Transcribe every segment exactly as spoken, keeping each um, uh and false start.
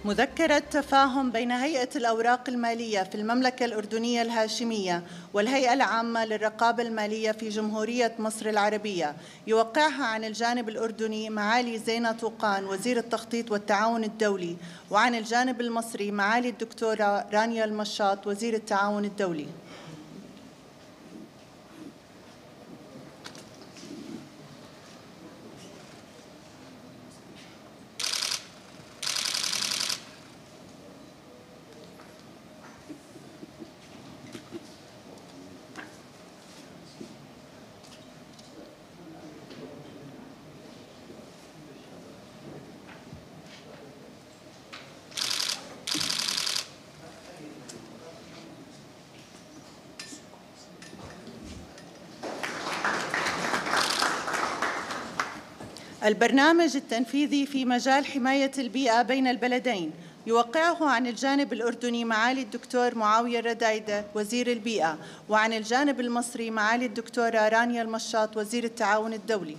مذكرة تفاهم بين هيئة الأوراق المالية في المملكة الأردنية الهاشمية والهيئة العامة للرقابة المالية في جمهورية مصر العربية، يوقعها عن الجانب الأردني معالي زينة طوقان وزير التخطيط والتعاون الدولي، وعن الجانب المصري معالي الدكتورة رانيا المشاط وزير التعاون الدولي. البرنامج التنفيذي في مجال حماية البيئة بين البلدين، يوقعه عن الجانب الأردني معالي الدكتور معاوية الردايدة وزير البيئة، وعن الجانب المصري معالي الدكتورة رانيا المشاط وزير التعاون الدولي.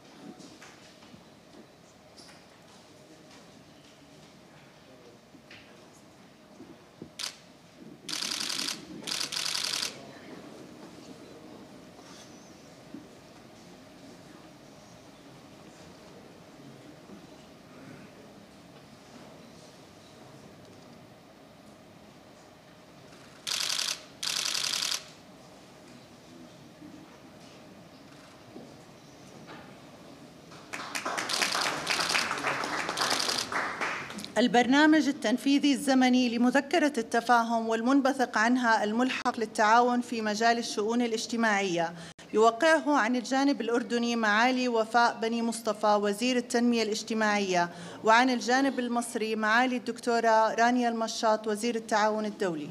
البرنامج التنفيذي الزمني لمذكرة التفاهم والمنبثق عنها الملحق للتعاون في مجال الشؤون الاجتماعية، يوقعه عن الجانب الأردني معالي وفاء بني مصطفى وزير التنمية الاجتماعية، وعن الجانب المصري معالي الدكتورة رانيا المشاط وزير التعاون الدولي.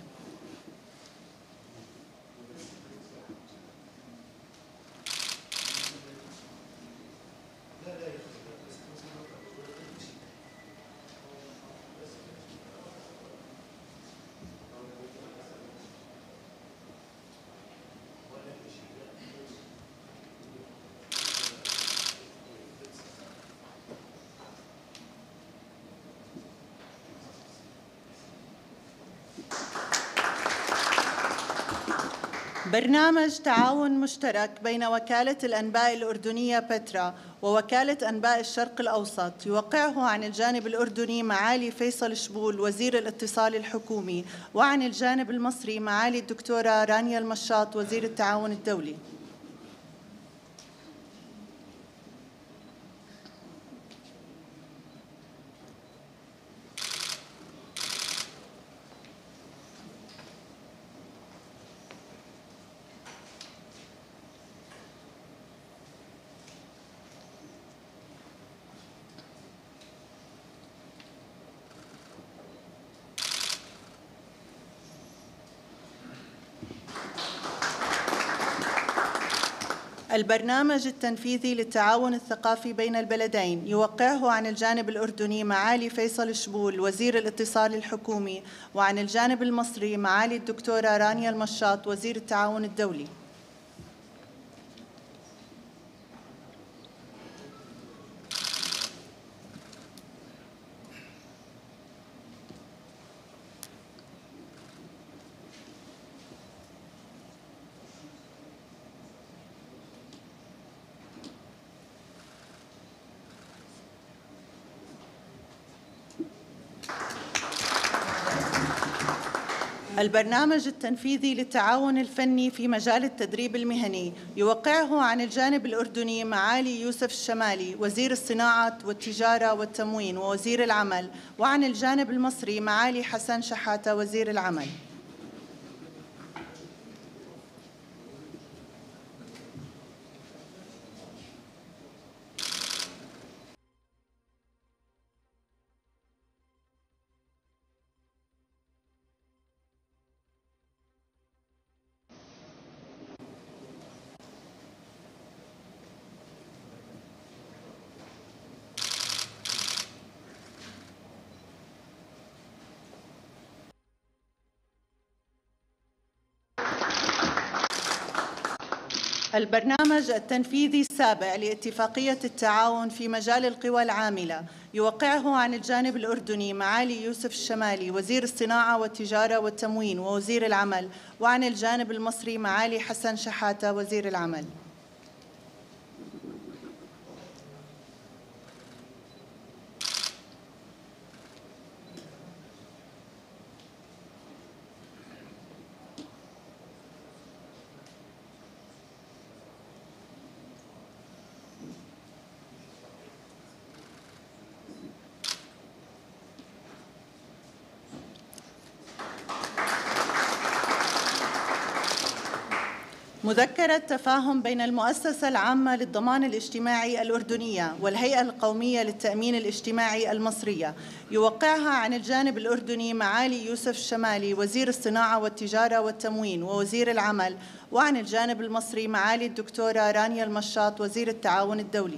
برنامج تعاون مشترك بين وكالة الأنباء الأردنية بترا ووكالة أنباء الشرق الأوسط، يوقعه عن الجانب الأردني معالي فيصل شبول وزير الاتصال الحكومي، وعن الجانب المصري معالي الدكتورة رانيا المشاط وزير التعاون الدولي. البرنامج التنفيذي للتعاون الثقافي بين البلدين، يوقعه عن الجانب الأردني معالي فيصل شبول وزير الاتصال الحكومي، وعن الجانب المصري معالي الدكتورة رانيا المشاط وزير التعاون الدولي. البرنامج التنفيذي للتعاون الفني في مجال التدريب المهني، يوقعه عن الجانب الأردني معالي يوسف الشمالي وزير الصناعة والتجارة والتموين ووزير العمل، وعن الجانب المصري معالي حسن شحاتة وزير العمل. البرنامج التنفيذي السابع لاتفاقية التعاون في مجال القوى العاملة يوقعه عن الجانب الأردني معالي يوسف الشمالي وزير الصناعة والتجارة والتموين ووزير العمل، وعن الجانب المصري معالي حسن شحاتة وزير العمل. مذكرة تفاهم بين المؤسسة العامة للضمان الاجتماعي الأردنية والهيئة القومية للتأمين الاجتماعي المصرية يوقعها عن الجانب الأردني معالي يوسف الشمالي وزير الصناعة والتجارة والتموين ووزير العمل، وعن الجانب المصري معالي الدكتورة رانيا المشاط وزير التعاون الدولي.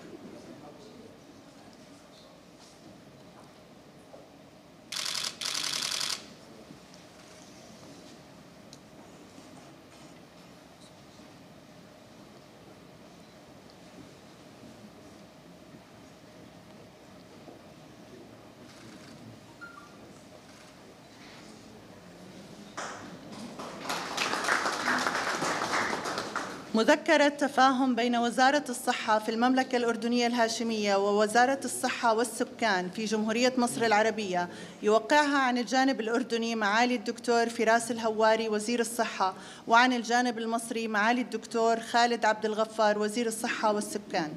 مذكرة تفاهم بين وزارة الصحة في المملكة الأردنية الهاشمية ووزارة الصحة والسكان في جمهورية مصر العربية يوقعها عن الجانب الأردني معالي الدكتور فراس الهواري وزير الصحة، وعن الجانب المصري معالي الدكتور خالد عبد الغفار وزير الصحة والسكان.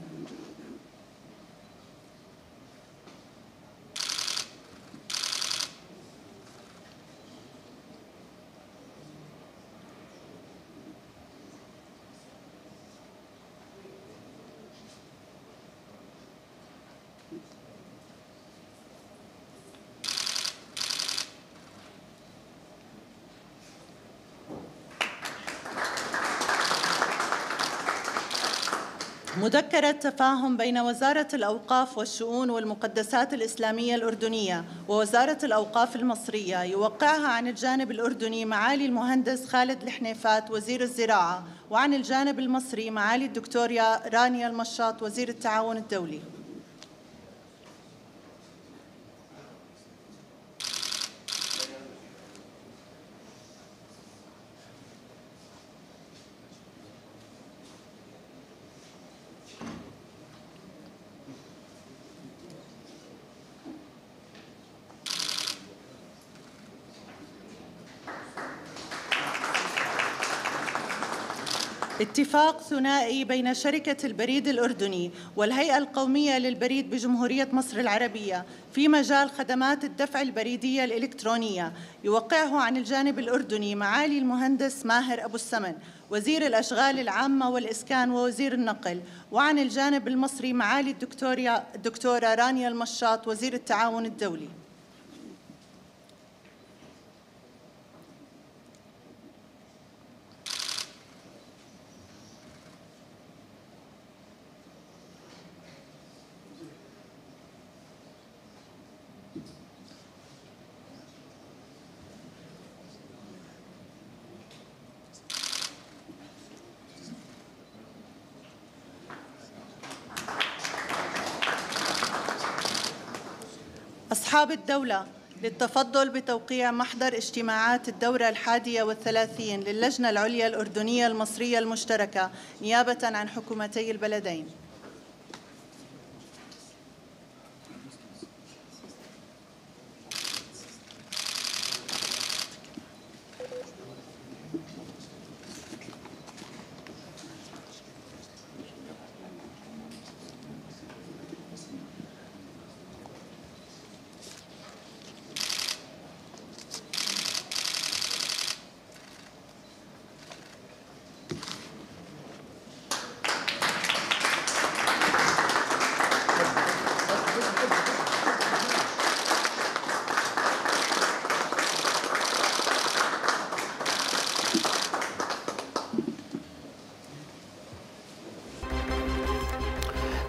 مذكرة تفاهم بين وزارة الأوقاف والشؤون والمقدسات الإسلامية الأردنية ووزارة الأوقاف المصرية يوقعها عن الجانب الأردني معالي المهندس خالد الحنيفات وزير الزراعة، وعن الجانب المصري معالي الدكتورة رانيا المشاط وزير التعاون الدولي. اتفاق ثنائي بين شركة البريد الأردني والهيئة القومية للبريد بجمهورية مصر العربية في مجال خدمات الدفع البريدية الإلكترونية يوقعه عن الجانب الأردني معالي المهندس ماهر أبو السمن وزير الأشغال العامة والإسكان ووزير النقل، وعن الجانب المصري معالي الدكتورة رانيا المشاط وزير التعاون الدولي. أصحاب الدولة، للتفضل بتوقيع محضر اجتماعات الدورة الحادية والثلاثين للجنة العليا الأردنية المصرية المشتركة نيابة عن حكومتي البلدين.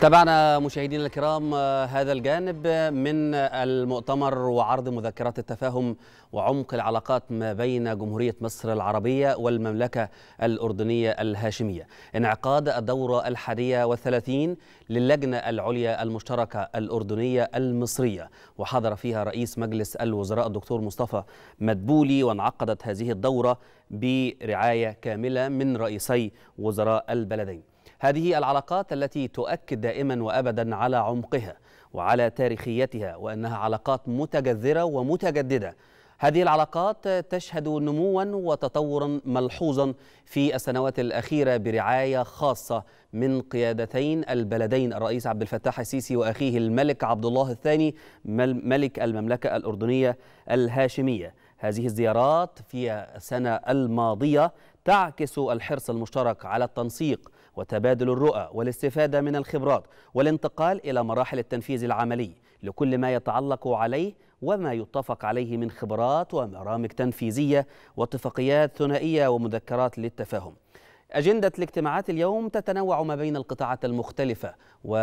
تابعنا مشاهدينا الكرام هذا الجانب من المؤتمر وعرض مذكرات التفاهم وعمق العلاقات ما بين جمهورية مصر العربية والمملكة الأردنية الهاشمية، انعقاد الدورة الحادية والثلاثين للجنة العليا المشتركة الأردنية المصرية، وحضر فيها رئيس مجلس الوزراء الدكتور مصطفى مدبولي. وانعقدت هذه الدورة برعاية كاملة من رئيسي وزراء البلدين. هذه العلاقات التي تؤكد دائما وأبدا على عمقها وعلى تاريخيتها وأنها علاقات متجذرة ومتجددة. هذه العلاقات تشهد نموا وتطورا ملحوظا في السنوات الأخيرة برعاية خاصة من قيادتين البلدين الرئيس عبد الفتاح السيسي وأخيه الملك عبد الله الثاني ملك المملكة الأردنية الهاشمية. هذه الزيارات في السنة الماضية تعكس الحرص المشترك على التنسيق وتبادل الرؤى والاستفادة من الخبرات والانتقال إلى مراحل التنفيذ العملي لكل ما يتعلق عليه وما يتفق عليه من خبرات وبرامج تنفيذية واتفاقيات ثنائية ومذكرات للتفاهم. أجندة الاجتماعات اليوم تتنوع ما بين القطاعات المختلفة،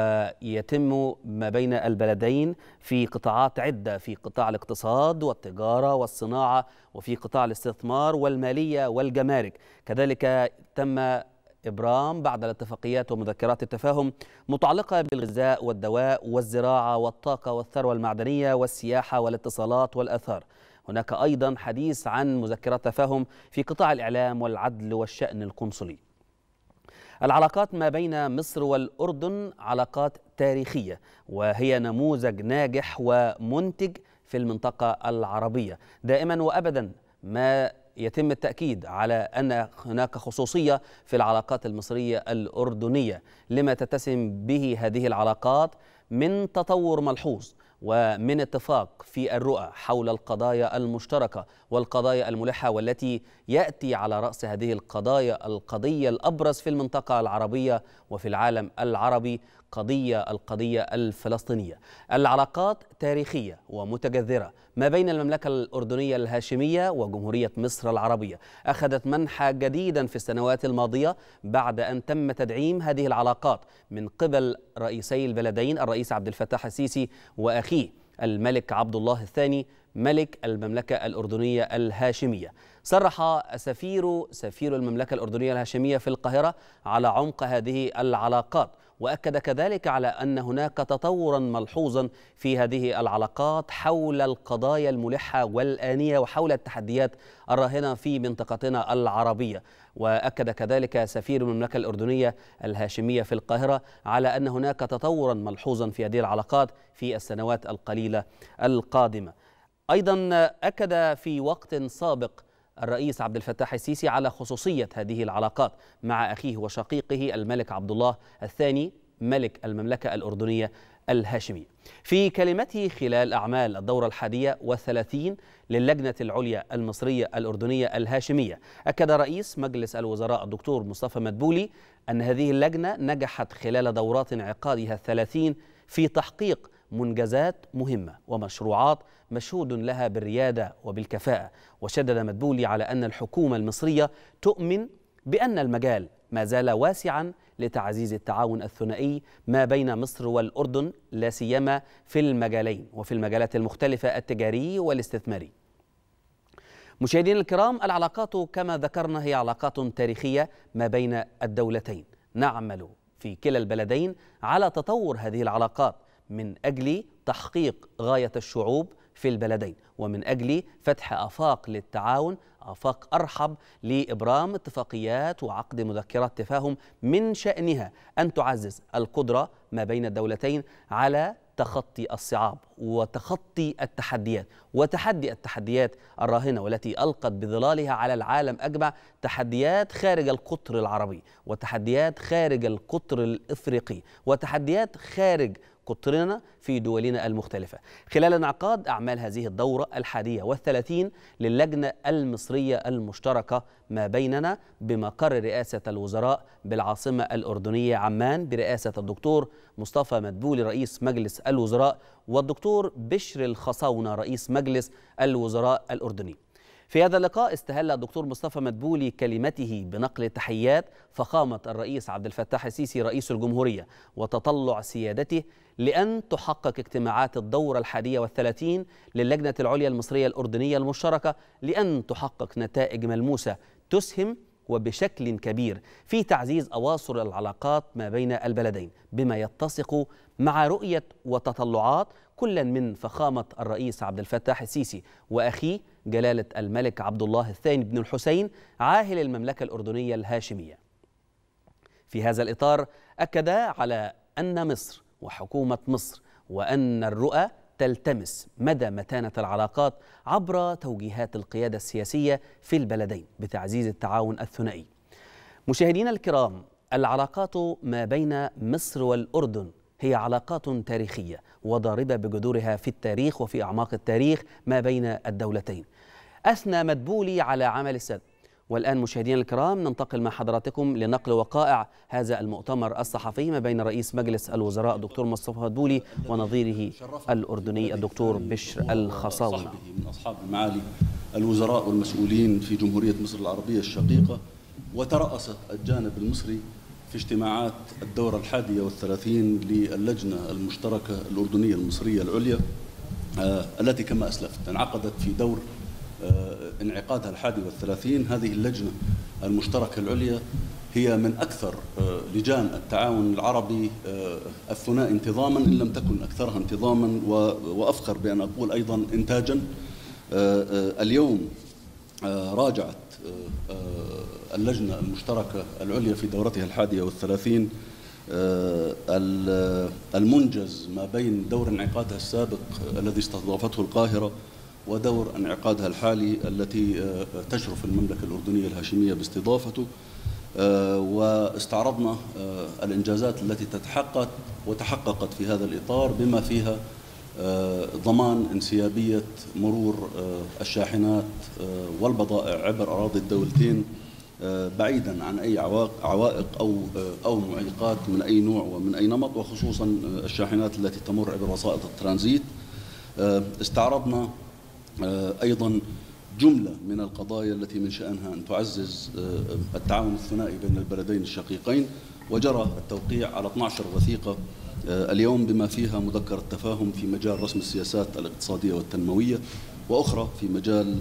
ويتم ما بين البلدين في قطاعات عدة، في قطاع الاقتصاد والتجارة والصناعة، وفي قطاع الاستثمار والمالية والجمارك. كذلك تم إبرام بعض الاتفاقيات ومذكرات التفاهم متعلقة بالغذاء والدواء والزراعة والطاقة والثروة المعدنية والسياحة والاتصالات والآثار. هناك أيضا حديث عن مذكرات تفاهم في قطاع الإعلام والعدل والشأن القنصلي. العلاقات ما بين مصر والأردن علاقات تاريخية، وهي نموذج ناجح ومنتج في المنطقة العربية. دائما وأبدا ما يتم التأكيد على أن هناك خصوصية في العلاقات المصرية الأردنية لما تتسم به هذه العلاقات من تطور ملحوظ ومن اتفاق في الرؤى حول القضايا المشتركة والقضايا الملحة، والتي يأتي على رأس هذه القضايا القضية الأبرز في المنطقة العربية وفي العالم العربي، قضية القضية الفلسطينية. العلاقات تاريخية ومتجذرة ما بين المملكة الأردنية الهاشمية وجمهورية مصر العربية أخذت منحى جديدا في السنوات الماضية بعد أن تم تدعيم هذه العلاقات من قبل رئيسي البلدين الرئيس عبد الفتاح السيسي وأخيه الملك عبد الله الثاني ملك المملكة الأردنية الهاشمية. صرح سفير سفير المملكة الأردنية الهاشمية في القاهرة على عمق هذه العلاقات، وأكد كذلك على أن هناك تطورا ملحوظا في هذه العلاقات حول القضايا الملحة والآنية وحول التحديات الراهنة في منطقتنا العربية. وأكد كذلك سفير المملكة الأردنية الهاشمية في القاهرة على أن هناك تطورا ملحوظا في هذه العلاقات في السنوات القليلة القادمة. أيضا أكد في وقت سابق الرئيس عبد الفتاح السيسي على خصوصية هذه العلاقات مع أخيه وشقيقه الملك عبد الله الثاني ملك المملكة الأردنية الهاشمية. في كلمته خلال أعمال الدورة الحادية والثلاثين للجنة العليا المصرية الأردنية الهاشمية، أكد رئيس مجلس الوزراء الدكتور مصطفى مدبولي أن هذه اللجنة نجحت خلال دورات انعقادها الثلاثين في تحقيق منجزات مهمة ومشروعات مشهود لها بالريادة وبالكفاءة. وشدد مدبولي على أن الحكومة المصرية تؤمن بأن المجال ما زال واسعا لتعزيز التعاون الثنائي ما بين مصر والأردن، لا سيما في المجالين وفي المجالات المختلفة التجاري والاستثماري. مشاهدينا الكرام، العلاقات كما ذكرنا هي علاقات تاريخية ما بين الدولتين. نعمل في كلا البلدين على تطور هذه العلاقات من أجل تحقيق غاية الشعوب في البلدين، ومن أجل فتح آفاق للتعاون، آفاق أرحب لإبرام اتفاقيات وعقد مذكرات تفاهم من شأنها أن تعزز القدرة ما بين الدولتين على تخطي الصعاب وتخطي التحديات، وتحدي التحديات الراهنة والتي ألقت بظلالها على العالم أجمع، تحديات خارج القطر العربي، وتحديات خارج القطر الإفريقي، وتحديات خارج قطرنا في دولنا المختلفة. خلال انعقاد أعمال هذه الدورة الحادية والثلاثين للجنة المصرية المشتركة ما بيننا بمقر رئاسة الوزراء بالعاصمة الأردنية عمان برئاسة الدكتور مصطفى مدبولي رئيس مجلس الوزراء والدكتور بشر الخصاونة رئيس مجلس الوزراء الأردني. في هذا اللقاء استهل الدكتور مصطفى مدبولي كلمته بنقل تحيات فخامة الرئيس عبد الفتاح السيسي رئيس الجمهورية وتطلع سيادته لأن تحقق اجتماعات الدورة الحادية والثلاثين للجنة العليا المصرية الأردنية المشتركة لأن تحقق نتائج ملموسة تسهم وبشكل كبير في تعزيز أواصر العلاقات ما بين البلدين بما يتسق مع رؤية وتطلعات كل من فخامة الرئيس عبد الفتاح السيسي وأخيه جلالة الملك عبد الله الثاني بن الحسين عاهل المملكة الأردنية الهاشمية. في هذا الإطار أكد على أن مصر وحكومة مصر وأن الرؤى تلتمس مدى متانة العلاقات عبر توجيهات القيادة السياسية في البلدين بتعزيز التعاون الثنائي. مشاهدينا الكرام، العلاقات ما بين مصر والأردن هي علاقات تاريخية وضاربة بجذورها في التاريخ وفي أعماق التاريخ ما بين الدولتين. أثنى مدبولي على عمل السد. والآن مشاهدينا الكرام ننتقل مع حضراتكم لنقل وقائع هذا المؤتمر الصحفي ما بين رئيس مجلس الوزراء الدكتور مصطفى مدبولي ونظيره الأردني الدكتور بشر الخصاونة. من أصحاب المعالي الوزراء والمسؤولين في جمهورية مصر العربية الشقيقة، وترأس الجانب المصري في اجتماعات الدورة الحادية والثلاثين للجنة المشتركة الأردنية المصرية العليا التي كما أسلفت انعقدت في دور انعقادها الحادي والثلاثين. هذه اللجنة المشتركة العليا هي من أكثر لجان التعاون العربي الثنائي انتظاما إن لم تكن أكثرها انتظاما، وأفخر بأن أقول أيضا إنتاجا. اليوم راجعت اللجنة المشتركة العليا في دورتها الحادية والثلاثين المنجز ما بين دور انعقادها السابق الذي استضافته القاهرة ودور انعقادها الحالي التي تشرف المملكة الأردنية الهاشمية باستضافته، واستعرضنا الإنجازات التي تتحقق وتحققت في هذا الإطار بما فيها ضمان انسيابية مرور الشاحنات والبضائع عبر أراضي الدولتين بعيدا عن أي عوائق أو أو معيقات من أي نوع ومن أي نمط، وخصوصا الشاحنات التي تمر عبر وسائط الترانزيت. استعرضنا أيضا جملة من القضايا التي من شأنها أن تعزز التعاون الثنائي بين البلدين الشقيقين، وجرى التوقيع على اثنتي عشرة وثيقة اليوم بما فيها مذكر التفاهم في مجال رسم السياسات الاقتصادية والتنموية، وأخرى في مجال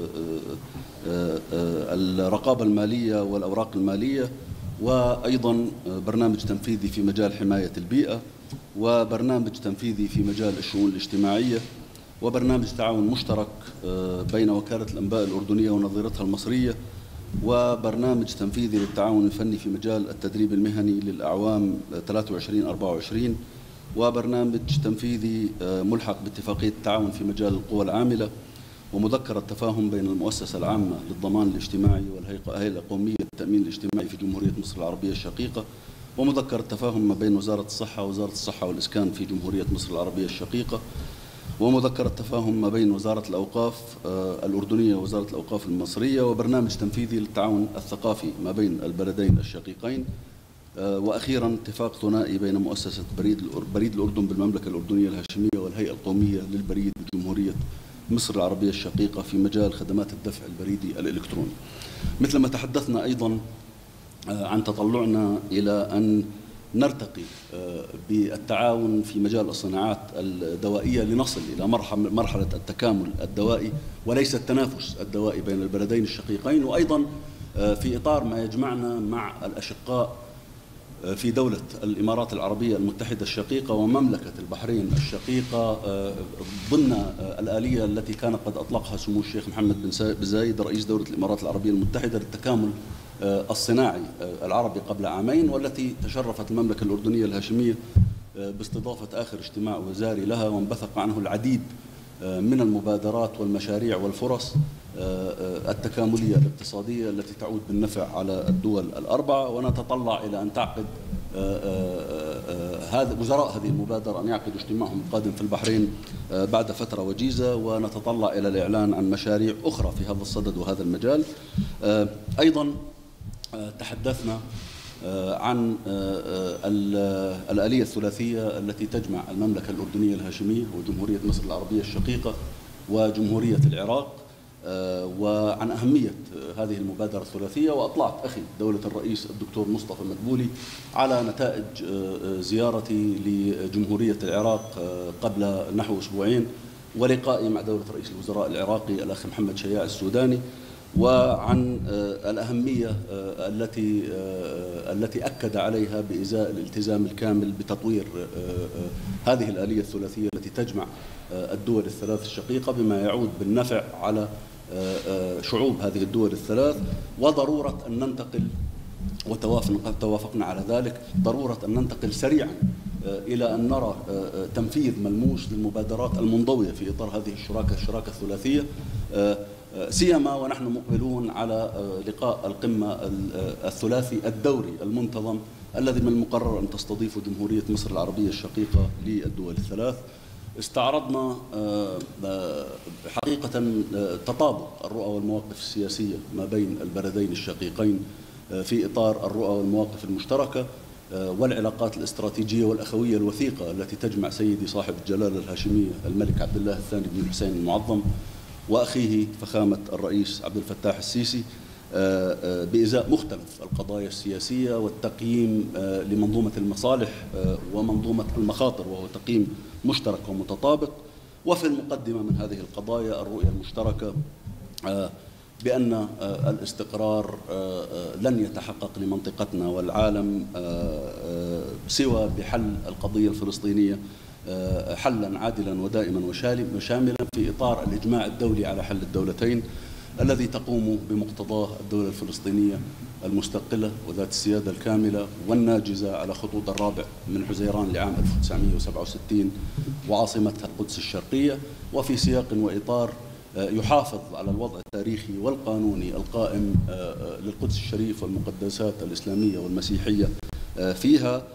الرقابة المالية والأوراق المالية، وأيضا برنامج تنفيذي في مجال حماية البيئة، وبرنامج تنفيذي في مجال الشؤون الاجتماعية، وبرنامج تعاون مشترك بين وكالة الأنباء الأردنية ونظيرتها المصرية، وبرنامج تنفيذي للتعاون الفني في مجال التدريب المهني للأعوام ثلاثة وعشرين أربعة وعشرين، وبرنامج تنفيذي ملحق باتفاقية التعاون في مجال القوى العاملة، ومذكرة تفاهم بين المؤسسة العامة للضمان الاجتماعي والهيئة القومية للتأمين الاجتماعي في جمهورية مصر العربية الشقيقة، ومذكرة تفاهم ما بين وزارة الصحة ووزارة الصحة والإسكان في جمهورية مصر العربية الشقيقة، ومذكرة تفاهم ما بين وزارة الأوقاف الأردنية ووزارة الأوقاف المصرية، وبرنامج تنفيذي للتعاون الثقافي ما بين البلدين الشقيقين، وأخيرا اتفاق ثنائي بين مؤسسة بريد بريد الأردن بالمملكة الأردنية الهاشمية والهيئة القومية للبريد بجمهورية مصر العربية الشقيقة في مجال خدمات الدفع البريدي الإلكتروني. مثل ما تحدثنا أيضا عن تطلعنا إلى أن نرتقي بالتعاون في مجال الصناعات الدوائية لنصل إلى مرحلة التكامل الدوائي وليس التنافس الدوائي بين البلدين الشقيقين، وأيضا في إطار ما يجمعنا مع الأشقاء في دولة الإمارات العربية المتحدة الشقيقة ومملكة البحرين الشقيقة ضمن الآلية التي كان قد أطلقها سمو الشيخ محمد بن زايد رئيس دولة الإمارات العربية المتحدة للتكامل الصناعي العربي قبل عامين، والتي تشرفت المملكة الأردنية الهاشمية باستضافة آخر اجتماع وزاري لها، وانبثق عنه العديد من المبادرات والمشاريع والفرص التكاملية الاقتصادية التي تعود بالنفع على الدول الأربعة. ونتطلع إلى أن تعقد هذا وزراء هذه المبادرة أن يعقدوا اجتماعهم القادم في البحرين بعد فترة وجيزة، ونتطلع إلى الإعلان عن مشاريع أخرى في هذا الصدد وهذا المجال. أيضا تحدثنا عن الآلية الثلاثية التي تجمع المملكة الأردنية الهاشمية وجمهورية مصر العربية الشقيقة وجمهورية العراق، وعن أهمية هذه المبادرة الثلاثية، وأطلعت أخي دولة الرئيس الدكتور مصطفى مدبولي على نتائج زيارتي لجمهورية العراق قبل نحو أسبوعين، ولقائي مع دولة رئيس الوزراء العراقي الأخ محمد شياع السوداني، وعن الأهمية التي التي أكد عليها بإزاء الالتزام الكامل بتطوير هذه الآلية الثلاثية التي تجمع الدول الثلاث الشقيقة، بما يعود بالنفع على شعوب هذه الدول الثلاث، وضرورة أن ننتقل، وتوافقنا على ذلك، ضرورة أن ننتقل سريعا إلى أن نرى تنفيذ ملموس للمبادرات المنضوية في إطار هذه الشراكة الشراكة الثلاثية، سيما ونحن مقبلون على لقاء القمة الثلاثي الدوري المنتظم الذي من المقرر أن تستضيفه جمهورية مصر العربية الشقيقة للدول الثلاث. استعرضنا حقيقة تطابق الرؤى والمواقف السياسية ما بين البلدين الشقيقين في إطار الرؤى والمواقف المشتركة والعلاقات الاستراتيجية والأخوية الوثيقة التي تجمع سيدي صاحب الجلالة الهاشمية الملك عبد الله الثاني بن الحسين المعظم وأخيه فخامة الرئيس عبد الفتاح السيسي بإزاء مختلف القضايا السياسية والتقييم لمنظومة المصالح ومنظومة المخاطر، وهو تقييم مشترك ومتطابق. وفي المقدمة من هذه القضايا الرؤية المشتركة بأن الاستقرار لن يتحقق لمنطقتنا والعالم سوى بحل القضية الفلسطينية حلا عادلا ودائما وشاملا في إطار الإجماع الدولي على حل الدولتين الذي تقوم بمقتضاه الدولة الفلسطينية المستقلة وذات السيادة الكاملة والناجزة على خطوط الرابع من حزيران لعام ألف وتسعمئة وسبعة وستين وعاصمتها القدس الشرقية، وفي سياق وإطار يحافظ على الوضع التاريخي والقانوني القائم للقدس الشريف والمقدسات الإسلامية والمسيحية فيها.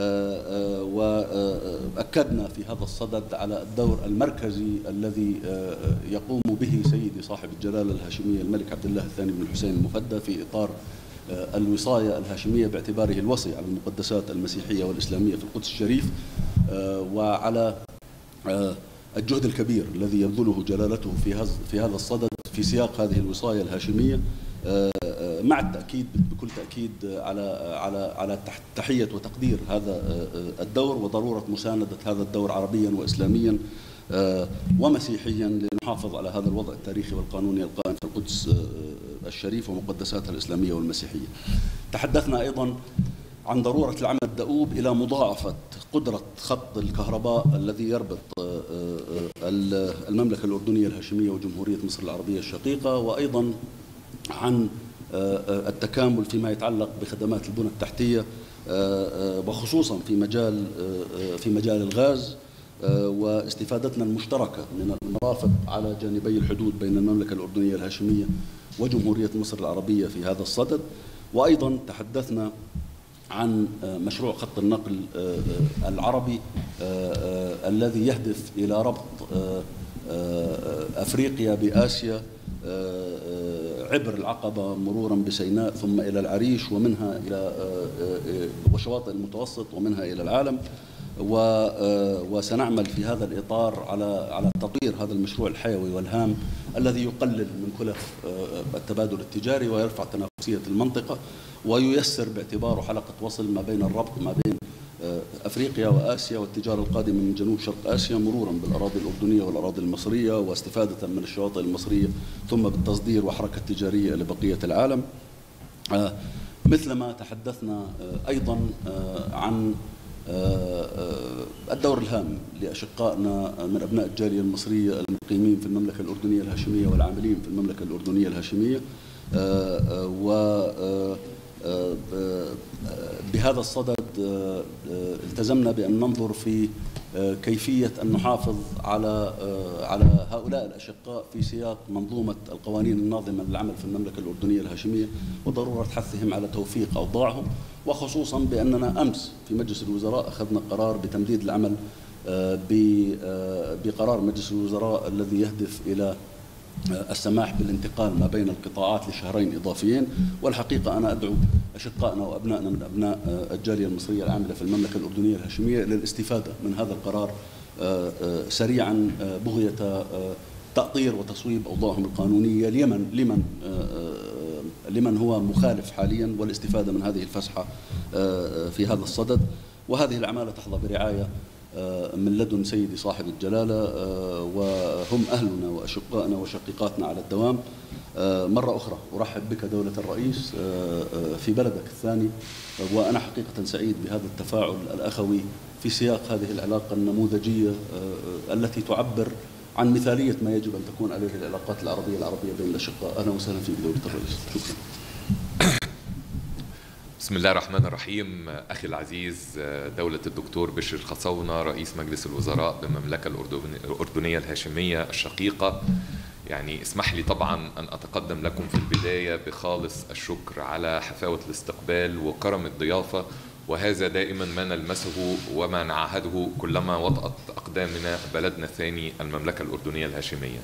وأكدنا في هذا الصدد على الدور المركزي الذي يقوم به سيدي صاحب الجلالة الهاشمية الملك عبد الله الثاني بن الحسين المفدى في إطار الوصاية الهاشمية باعتباره الوصي على المقدسات المسيحية والإسلامية في القدس الشريف، وعلى الجهد الكبير الذي يبذله جلالته في هذا في هذا الصدد في سياق هذه الوصاية الهاشمية، مع التأكيد بكل تأكيد على على على تحية وتقدير هذا الدور وضرورة مساندة هذا الدور عربيا وإسلاميا ومسيحيا لنحافظ على هذا الوضع التاريخي والقانوني القائم في القدس الشريف ومقدساتها الإسلامية والمسيحية. تحدثنا أيضا عن ضرورة العمل الدؤوب إلى مضاعفة قدرة خط الكهرباء الذي يربط المملكة الأردنية الهاشمية وجمهورية مصر العربية الشقيقة، وأيضا عن التكامل فيما يتعلق بخدمات البنى التحتية وخصوصا في مجال في مجال الغاز، واستفادتنا المشتركة من المرافق على جانبي الحدود بين المملكة الأردنية الهاشمية وجمهورية مصر العربية في هذا الصدد. وأيضا تحدثنا عن مشروع خط النقل العربي الذي يهدف إلى ربط أفريقيا بآسيا عبر العقبة مرورا بسيناء ثم إلى العريش ومنها إلى وشواطئ المتوسط ومنها إلى العالم، وسنعمل في هذا الإطار على على تطوير هذا المشروع الحيوي والهام الذي يقلل من كلف التبادل التجاري ويرفع تنافسية المنطقة وييسر باعتباره حلقة وصل ما بين الربط ما بين أفريقيا وآسيا والتجارة القادمة من جنوب شرق آسيا مرورا بالأراضي الأردنية والأراضي المصرية واستفادة من الشواطئ المصرية ثم بالتصدير وحركة تجارية لبقية العالم. مثلما تحدثنا أيضا عن الدور الهام لأشقائنا من أبناء الجالية المصرية المقيمين في المملكة الأردنية الهاشمية والعاملين في المملكة الأردنية الهاشمية، و بهذا الصدد التزمنا بأن ننظر في كيفية أن نحافظ على على هؤلاء الأشقاء في سياق منظومة القوانين الناظمة للعمل في المملكة الأردنية الهاشمية وضرورة حثهم على توفيق أوضاعهم، وخصوصا بأننا أمس في مجلس الوزراء أخذنا قرار بتمديد العمل بقرار مجلس الوزراء الذي يهدف إلى السماح بالانتقال ما بين القطاعات لشهرين إضافيين. والحقيقة أنا أدعو أشقائنا وأبنائنا من أبناء الجالية المصرية العاملة في المملكة الأردنية الهاشمية للاستفادة من هذا القرار سريعا بغية تأطير وتصويب أوضاعهم القانونية لمن لمن لمن هو مخالف حاليا، والاستفادة من هذه الفسحة في هذا الصدد. وهذه الأعمال تحظى برعاية من لدن سيدي صاحب الجلالة، وهم أهلنا وأشقائنا وشقيقاتنا على الدوام. مرة أخرى أرحب بك دولة الرئيس في بلدك الثاني، وأنا حقيقة سعيد بهذا التفاعل الأخوي في سياق هذه العلاقة النموذجية التي تعبر عن مثالية ما يجب أن تكون عليه العلاقات العربية العربية بين الأشقاء. أهلا وسهلا فيك دولة الرئيس. شكرا. بسم الله الرحمن الرحيم. أخي العزيز دولة الدكتور بشر الخصونة رئيس مجلس الوزراء بالمملكة الأردنية الهاشمية الشقيقة، يعني اسمح لي طبعا أن أتقدم لكم في البداية بخالص الشكر على حفاوة الاستقبال وكرم الضيافة، وهذا دائما ما نلمسه وما نعهده كلما وطأت أقدامنا بلدنا الثاني المملكة الأردنية الهاشمية.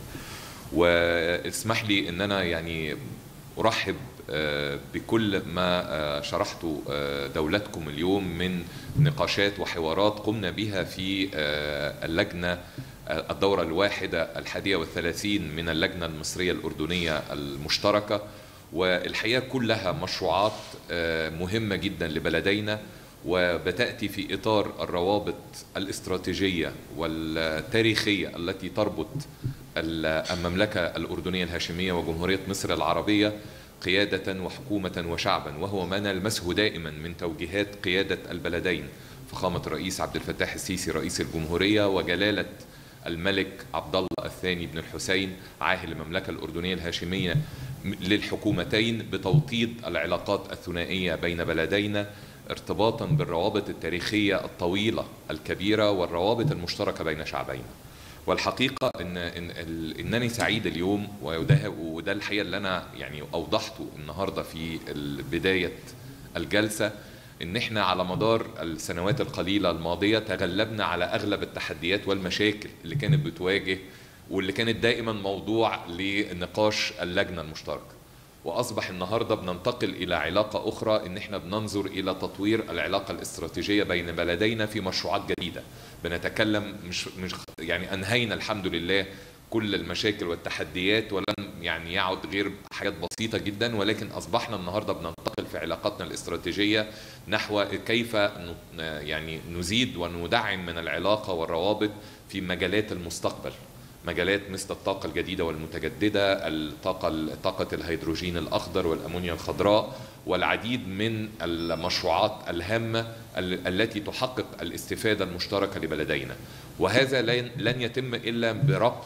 واسمح لي أن أنا يعني أرحب بكل ما شرحته دولتكم اليوم من نقاشات وحوارات قمنا بها في اللجنة الدورة الواحدة الحادية والثلاثين من اللجنة المصرية الأردنية المشتركة، والحقيقة كلها مشروعات مهمة جدا لبلدينا، وبتأتي في إطار الروابط الاستراتيجية والتاريخية التي تربط المملكة الأردنية الهاشمية وجمهورية مصر العربية قيادة وحكومة وشعبا، وهو ما نلمسه دائما من توجيهات قيادة البلدين فخامة الرئيس عبد الفتاح السيسي رئيس الجمهورية وجلالة الملك عبد الله الثاني بن الحسين عاهل المملكة الأردنية الهاشمية للحكومتين بتوطيد العلاقات الثنائية بين بلدينا ارتباطا بالروابط التاريخية الطويلة الكبيرة والروابط المشتركة بين شعبين. والحقيقة إن, إن إنني سعيد اليوم، وده, وده الحقيقة اللي أنا يعني أوضحته النهاردة في بداية الجلسة، إن إحنا على مدار السنوات القليلة الماضية تغلبنا على أغلب التحديات والمشاكل اللي كانت بتواجه واللي كانت دائما موضوع لنقاش اللجنة المشتركة، وأصبح النهاردة بننتقل إلى علاقة أخرى، إن إحنا بننظر إلى تطوير العلاقة الاستراتيجية بين بلدينا في مشروعات جديدة. بنتكلم مش مش يعني أنهينا الحمد لله كل المشاكل والتحديات، ولم يعني يعد غير حاجات بسيطة جدا، ولكن أصبحنا النهاردة بننتقل في علاقاتنا الاستراتيجية نحو كيف يعني نزيد وندعم من العلاقة والروابط في مجالات المستقبل، مجالات مثل الطاقة الجديدة والمتجددة، الطاقة طاقة الهيدروجين الأخضر والأمونيا الخضراء، والعديد من المشروعات الهامة التي تحقق الاستفادة المشتركة لبلدينا. وهذا لن يتم إلا بربط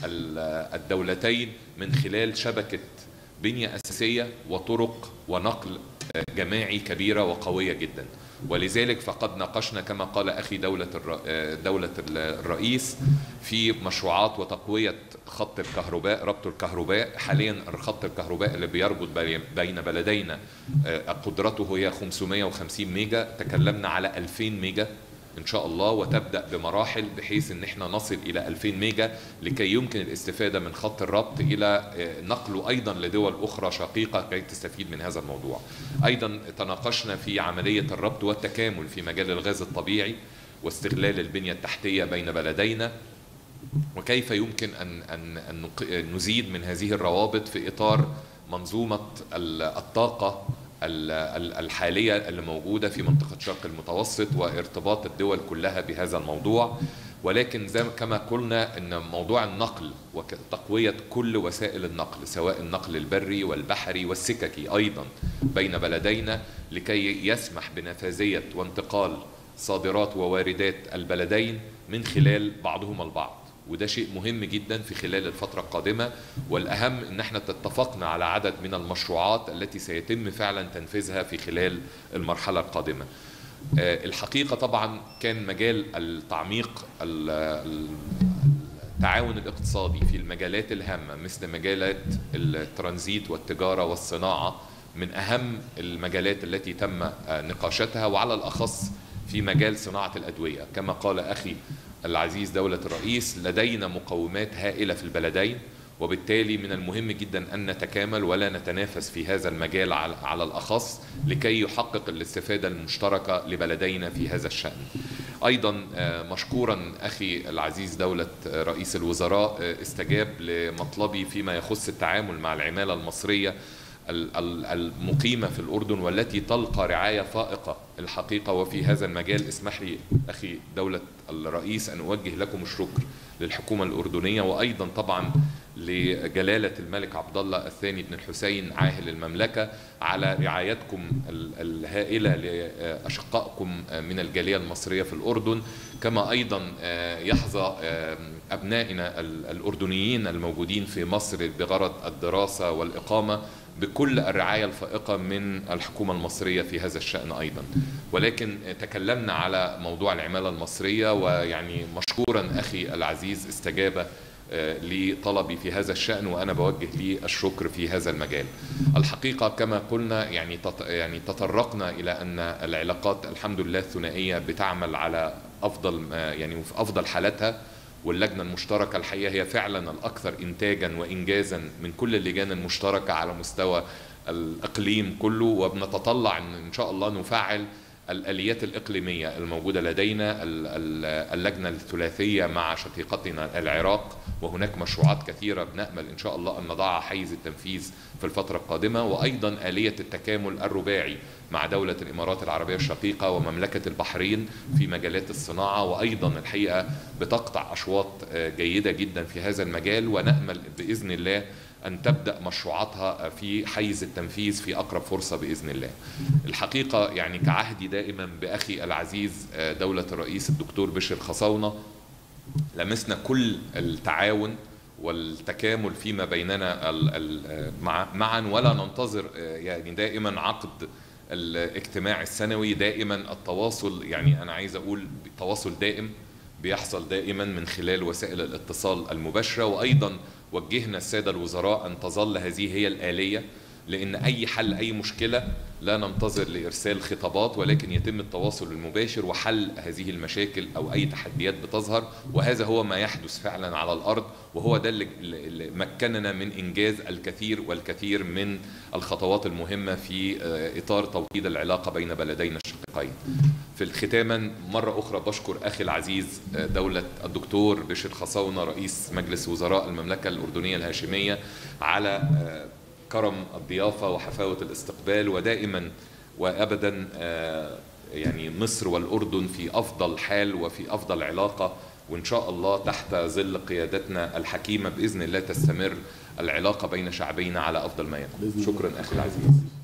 الدولتين من خلال شبكة بنية أساسية وطرق ونقل جماعي كبيرة وقوية جدا. ولذلك فقد ناقشنا كما قال أخي دولة دولة الرئيس في مشروعات وتقوية خط الكهرباء، ربط الكهرباء. حاليا خط الكهرباء اللي بيربط بين بلدينا قدرته هي خمسمائة وخمسين ميجا، تكلمنا على ألفين ميجا إن شاء الله، وتبدأ بمراحل بحيث إن احنا نصل إلى ألفين ميجا لكي يمكن الاستفادة من خط الربط إلى نقله أيضا لدول أخرى شقيقة كي تستفيد من هذا الموضوع. أيضا تناقشنا في عملية الربط والتكامل في مجال الغاز الطبيعي واستغلال البنية التحتية بين بلدينا، وكيف يمكن أن, أن, أن نزيد من هذه الروابط في إطار منظومة الطاقة الحالية اللي موجودة في منطقة شرق المتوسط وارتباط الدول كلها بهذا الموضوع. ولكن زي كما قلنا أن موضوع النقل وتقوية كل وسائل النقل سواء النقل البري والبحري والسككي أيضا بين بلدينا لكي يسمح بنفاذية وانتقال صادرات وواردات البلدين من خلال بعضهما البعض، وده شيء مهم جدا في خلال الفترة القادمة. والأهم أن احنا اتفقنا على عدد من المشروعات التي سيتم فعلا تنفيذها في خلال المرحلة القادمة. الحقيقة طبعا كان مجال التعميق التعاون الاقتصادي في المجالات الهامة مثل مجالات الترانزيت والتجارة والصناعة من أهم المجالات التي تم نقاشتها، وعلى الأخص في مجال صناعة الأدوية. كما قال أخي العزيز دولة الرئيس لدينا مقومات هائلة في البلدين، وبالتالي من المهم جدا أن نتكامل ولا نتنافس في هذا المجال على الأخص لكي يحقق الاستفادة المشتركة لبلدينا في هذا الشأن. أيضا مشكورا أخي العزيز دولة رئيس الوزراء استجاب لمطلبي فيما يخص التعامل مع العمالة المصرية المقيمة في الأردن والتي تلقى رعاية فائقة الحقيقة. وفي هذا المجال اسمح لي أخي دولة الرئيس أن أوجه لكم الشكر للحكومة الأردنية، وأيضا طبعا لجلالة الملك عبد الله الثاني بن الحسين عاهل المملكة على رعايتكم الهائلة لأشقائكم من الجالية المصرية في الأردن، كما أيضا يحظى أبنائنا الأردنيين الموجودين في مصر بغرض الدراسة والإقامة بكل الرعاية الفائقة من الحكومة المصرية في هذا الشأن أيضا. ولكن تكلمنا على موضوع العمالة المصرية، ويعني مشكورا أخي العزيز استجاب لطلبي في هذا الشأن، وأنا بوجه لي الشكر في هذا المجال. الحقيقة كما قلنا يعني يعني تطرقنا إلى أن العلاقات الحمد لله الثنائية بتعمل على أفضل يعني في أفضل حالاتها، واللجنة المشتركة الحقيقة هي فعلا الأكثر إنتاجا وإنجازا من كل اللجان المشتركة على مستوى الإقليم كله، وبنتطلع أن إن شاء الله نفعل الآليات الإقليمية الموجودة لدينا، اللجنة الثلاثية مع شقيقتنا العراق، وهناك مشروعات كثيرة بنأمل إن شاء الله أن نضعها حيز التنفيذ في الفترة القادمة، وأيضا آلية التكامل الرباعي مع دولة الإمارات العربية الشقيقة ومملكة البحرين في مجالات الصناعة، وأيضا الحقيقة بتقطع أشواط جيدة جدا في هذا المجال، ونأمل بإذن الله أن تبدأ مشروعاتها في حيز التنفيذ في أقرب فرصة بإذن الله. الحقيقة يعني كعهدي دائما بأخي العزيز دولة الرئيس الدكتور بشر الخصاونة، لمسنا كل التعاون والتكامل فيما بيننا معا، ولا ننتظر يعني دائما عقد الاجتماع السنوي، دائما التواصل، يعني أنا عايز أقول تواصل دائم بيحصل دائما من خلال وسائل الاتصال المباشرة. وأيضا وجهنا السادة الوزراء أن تظل هذه هي الآلية، لأن أي حل أي مشكلة لا ننتظر لإرسال خطابات، ولكن يتم التواصل المباشر وحل هذه المشاكل أو أي تحديات بتظهر، وهذا هو ما يحدث فعلا على الأرض، وهو ده اللي مكننا من إنجاز الكثير والكثير من الخطوات المهمة في إطار توطيد العلاقة بين بلدينا الشقيقين. في الختام مرة أخرى بشكر أخي العزيز دولة الدكتور بشر الخصاونة رئيس مجلس وزراء المملكة الأردنية الهاشمية على كرم الضيافة وحفاوة الاستقبال، ودائما وأبدا يعني مصر والأردن في أفضل حال وفي أفضل علاقة، وإن شاء الله تحت ظل قيادتنا الحكيمة بإذن الله تستمر العلاقة بين شعبينا على أفضل ما يكون. شكرا أخي العزيز.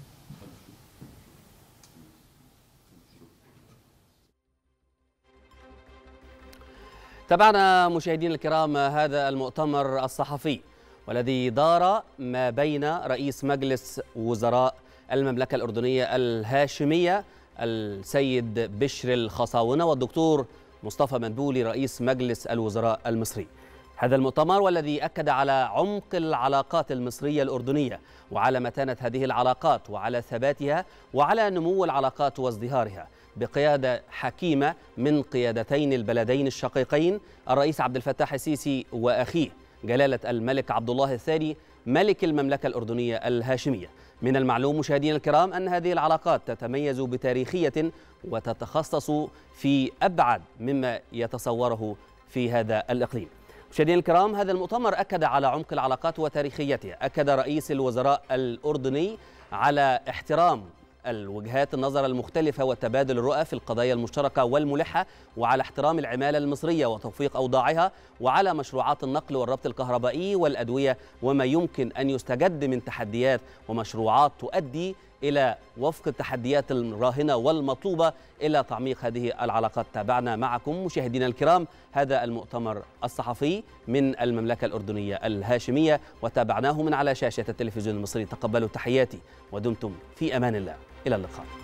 تابعنا مشاهدينا الكرام هذا المؤتمر الصحفي والذي دار ما بين رئيس مجلس وزراء المملكة الأردنية الهاشمية السيد بشر الخصاونة والدكتور مصطفى مدبولي رئيس مجلس الوزراء المصري. هذا المؤتمر والذي أكد على عمق العلاقات المصرية الأردنية وعلى متانة هذه العلاقات وعلى ثباتها وعلى نمو العلاقات وازدهارها بقيادة حكيمة من قيادتين البلدين الشقيقين الرئيس عبد الفتاح السيسي وأخيه جلالة الملك عبد الله الثاني ملك المملكة الأردنية الهاشمية. من المعلوم مشاهدينا الكرام أن هذه العلاقات تتميز بتاريخية وتتخصص في أبعد مما يتصوره في هذا الإقليم. مشاهدينا الكرام، هذا المؤتمر أكد على عمق العلاقات وتاريخيتها. أكد رئيس الوزراء الأردني على احترام الوجهات النظر المختلفة وتبادل الرؤى في القضايا المشتركة والملحة، وعلى احترام العمالة المصرية وتوفيق أوضاعها، وعلى مشروعات النقل والربط الكهربائي والأدوية وما يمكن أن يستجد من تحديات ومشروعات تؤدي إلى وفق التحديات الراهنة والمطلوبة إلى تعميق هذه العلاقات. تابعنا معكم مشاهدينا الكرام هذا المؤتمر الصحفي من المملكة الأردنية الهاشمية، وتابعناه من على شاشة التلفزيون المصري. تقبلوا تحياتي ودمتم في أمان الله. إلى اللقاء.